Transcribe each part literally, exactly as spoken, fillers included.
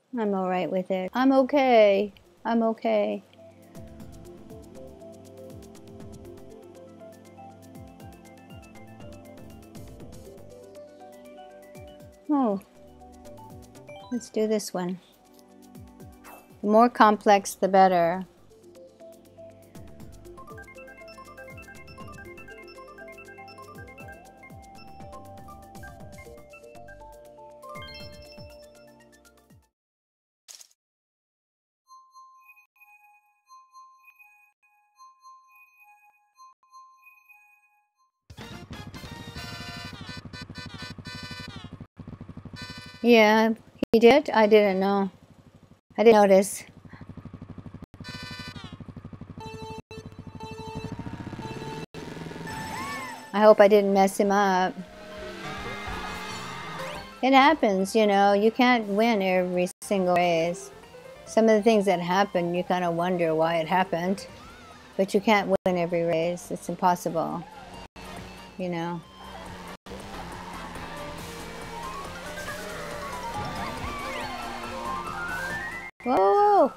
I'm all right with it. I'm okay. I'm okay. Oh, let's do this one. The more complex, the better. Yeah, he did? I didn't know. I didn't notice. I hope I didn't mess him up. It happens, you know. You can't win every single race. Some of the things that happen, you kind of wonder why it happened. But you can't win every race. It's impossible, you know. Whoa!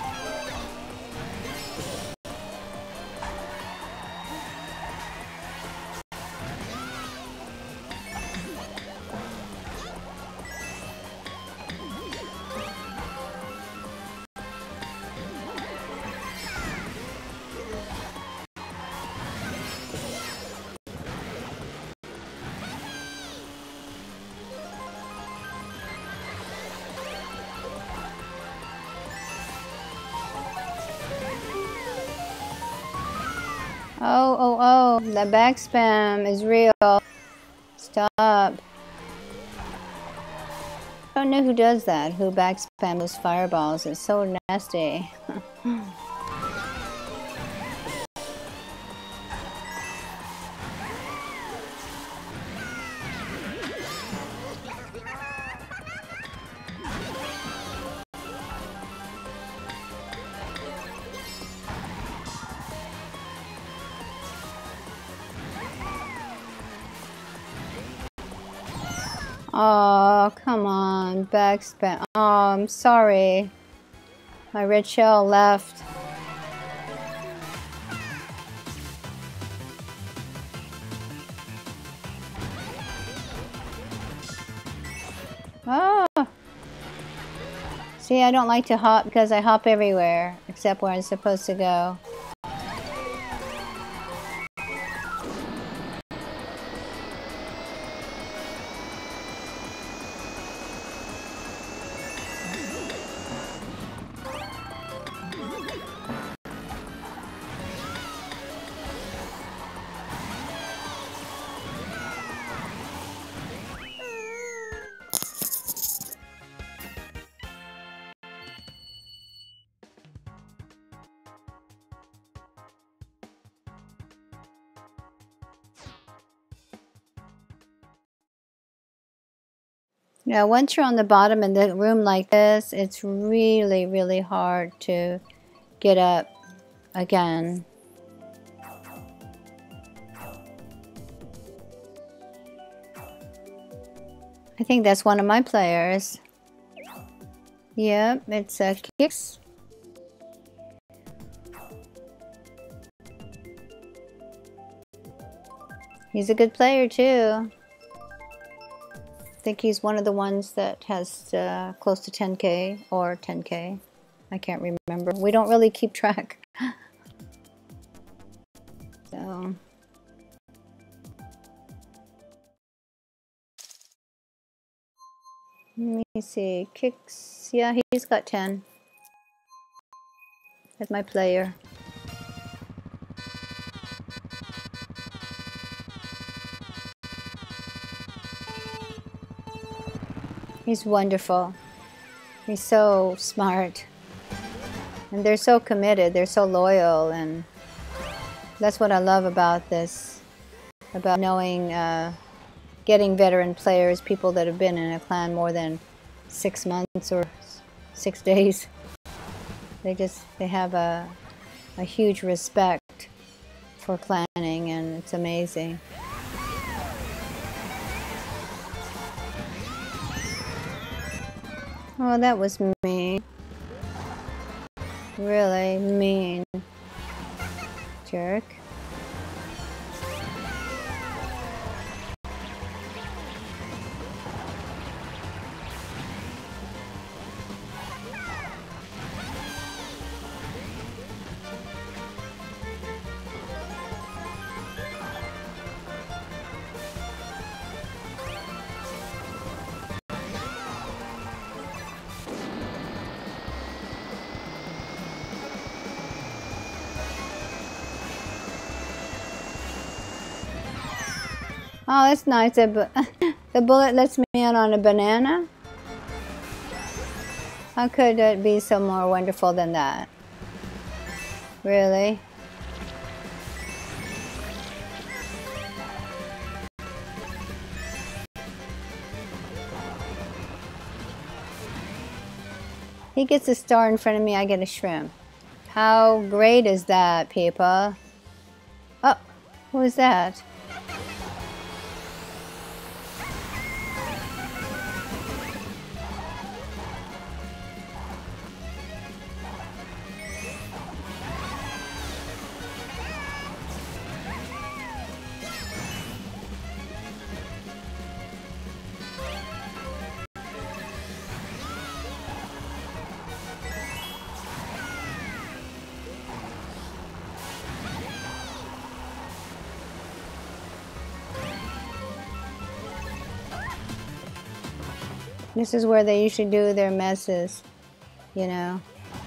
Oh, oh, oh, the back spam is real. Stop. I don't know who does that, who back spam those fireballs. It's so nasty. Oh, come on, back spam. Oh, I'm sorry. My red shell left. Oh. See, I don't like to hop because I hop everywhere except where I'm supposed to go. Now, once you're on the bottom in the room like this, it's really, really hard to get up again. I think that's one of my players. Yep, it's a Kicks. He's a good player too. I think he's one of the ones that has uh, close to ten K or ten K. I can't remember. We don't really keep track. So. Let me see. Kicks. Yeah, he's got ten. That's my player. He's wonderful. He's so smart. And they're so committed. They're so loyal. And that's what I love about this. About knowing, uh, getting veteran players, people that have been in a clan more than six months or six days. They just, they have a, a huge respect for clanning, and it's amazing. Oh, that was mean. Really mean. Jerk. Oh, that's nice. The, the bullet lets me in on a banana? How could it be so more wonderful than that? Really? He gets a star in front of me, I get a shrimp. How great is that, people? Oh, who is that? This is where they usually do their messes, you know.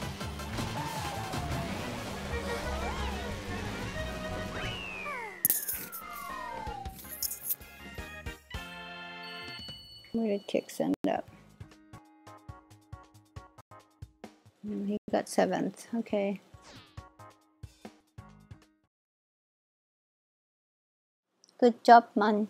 Where did Kix end up? He got seventh, okay. Good job, man.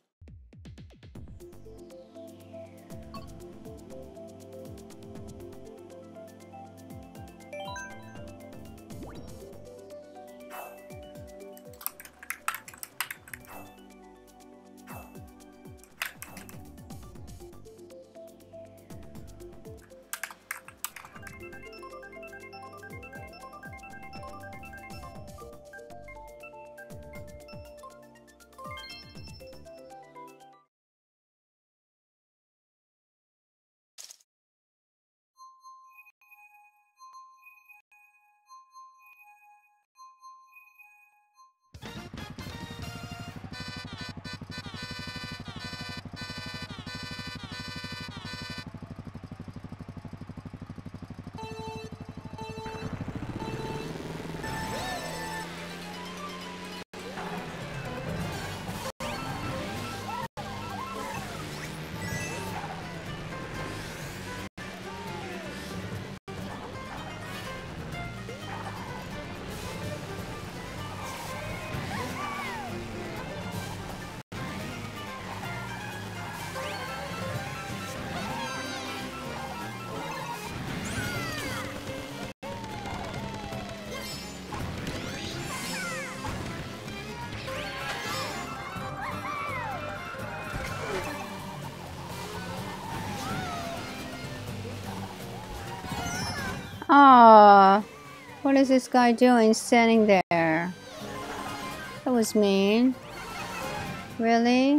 Aw, what is this guy doing standing there? That was mean. Really?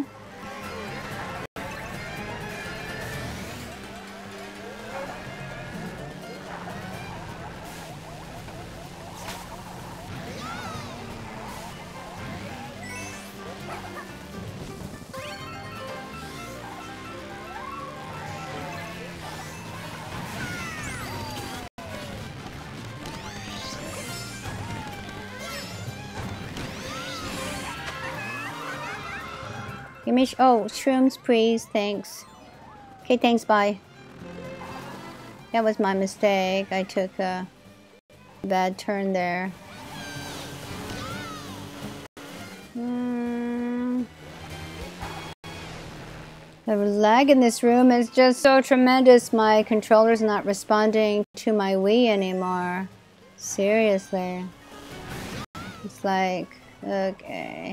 Give me sh oh, shrooms, please. Thanks. Okay, thanks. Bye. That was my mistake. I took a bad turn there. Mm. The lag in this room is just so tremendous. My controller's not responding to my Wii anymore. Seriously. It's like, okay.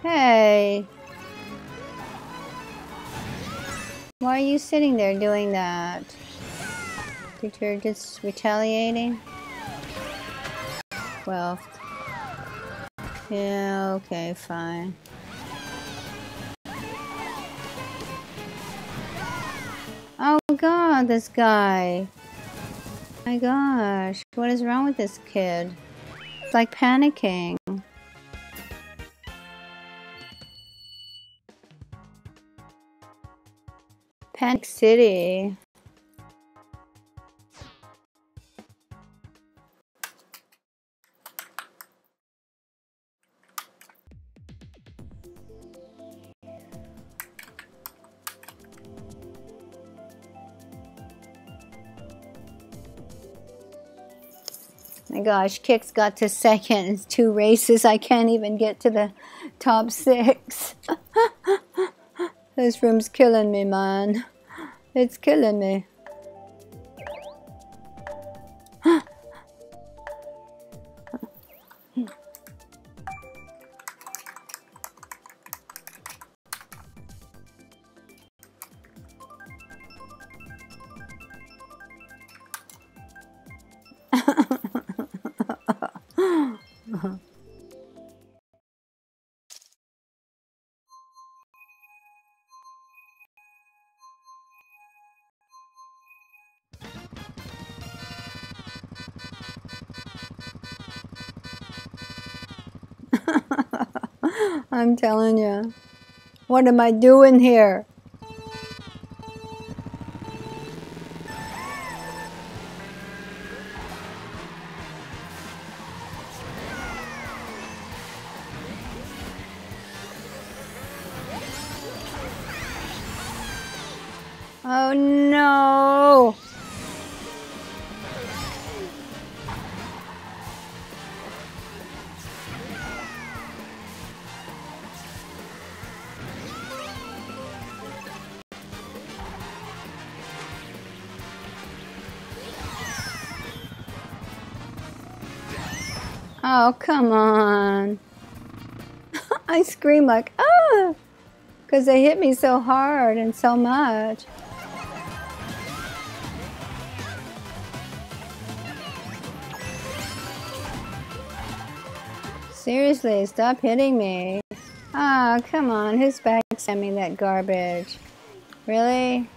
Hey! Why are you sitting there doing that? Think you're just retaliating? Well, yeah, okay, fine. Oh god, this guy. My gosh, what is wrong with this kid? It's like panicking. Panic City. My gosh, Kix got to second in two races. I can't even get to the top six. This room's killing me, man. It's killing me. I'm telling you. What am I doing here? Oh no! Oh, come on. I scream like, ah! Because they hit me so hard and so much. Seriously, stop hitting me. Ah, oh, come on. Who's backstabbing that garbage? Really?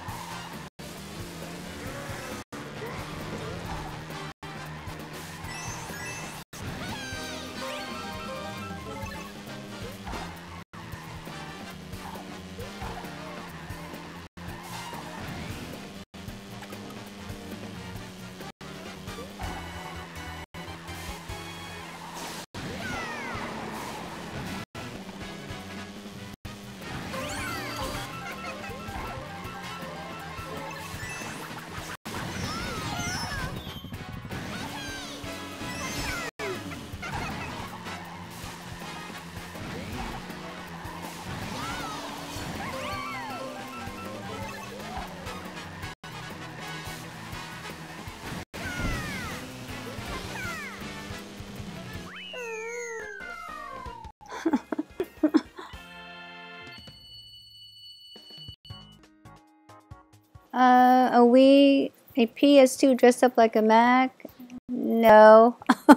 Uh, a Wii, a P S two dressed up like a Mac? No.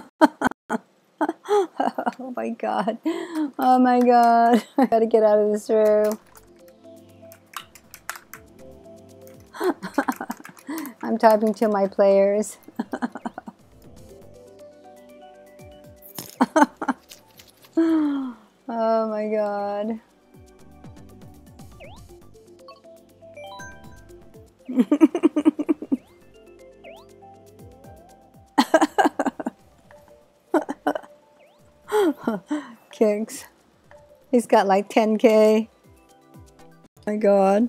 Oh my god. Oh my god. I gotta get out of this room. I'm typing to my players. Oh my god. Kix. He's got like ten K. Oh my god.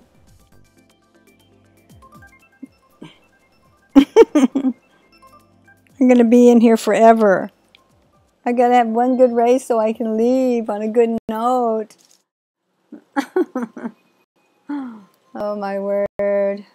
I'm gonna be in here forever. I gotta have one good race so I can leave on a good note. Oh my word.